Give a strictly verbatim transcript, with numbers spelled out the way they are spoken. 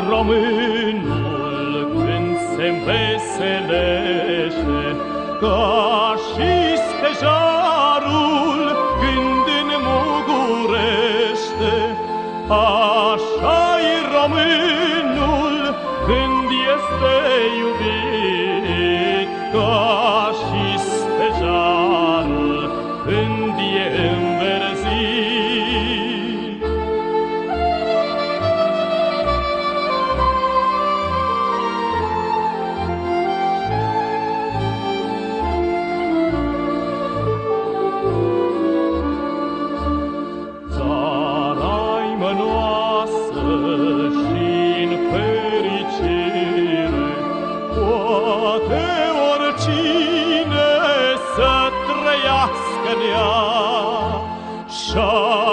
românul când se înveselește, ca și stejarul când înmugurește. Așa-i românul când este iubit, ca și stejarul când e înverzit. Țara-i mănoasă și-n fericire, poate oricine să trăiască în ea. Și